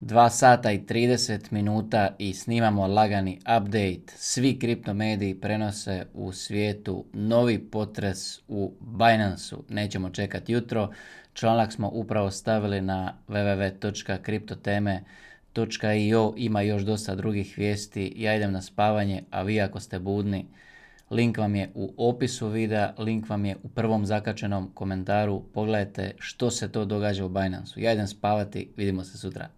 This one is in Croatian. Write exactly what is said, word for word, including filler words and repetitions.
dva sata i trideset minuta i snimamo lagani update. Svi kripto mediji prenose u svijetu novi potres u Binance-u. Nećemo čekati jutro. Članak smo upravo stavili na w w w točka kriptoteme točka i o. Ima još dosta drugih vijesti. Ja idem na spavanje, a vi ako ste budni, link vam je u opisu videa, link vam je u prvom zakačenom komentaru. Pogledajte što se to događa u Binance-u. Ja idem spavati, vidimo se sutra.